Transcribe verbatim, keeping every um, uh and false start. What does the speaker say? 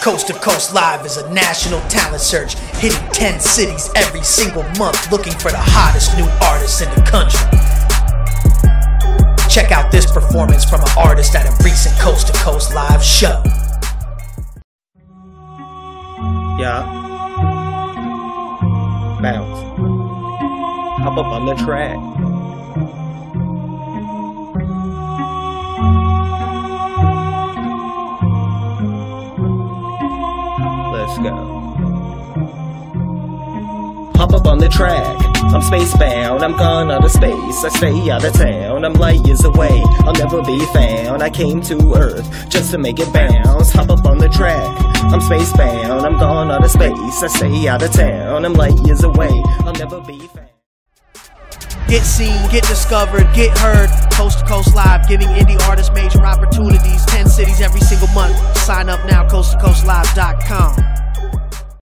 Coast to Coast Live is a national talent search, hitting ten cities every single month, looking for the hottest new artists in the country. Check out this performance from an artist at a recent Coast to Coast Live show. Yeah. Bounce. Hop up on the track. Let's go. Hop up on the track. I'm spacebound, I'm gone out of space. I stay out of town, I'm light years away. I'll never be found. I came to Earth just to make it bounce. Hop up on the track. I'm spacebound, I'm gone out of space. I stay out of town, I'm light years away. I'll never be found. Get seen, get discovered, get heard. Coast to Coast Live, giving indie artists major opportunities. ten cities every single month. Sign up now, coast to coast live dot com.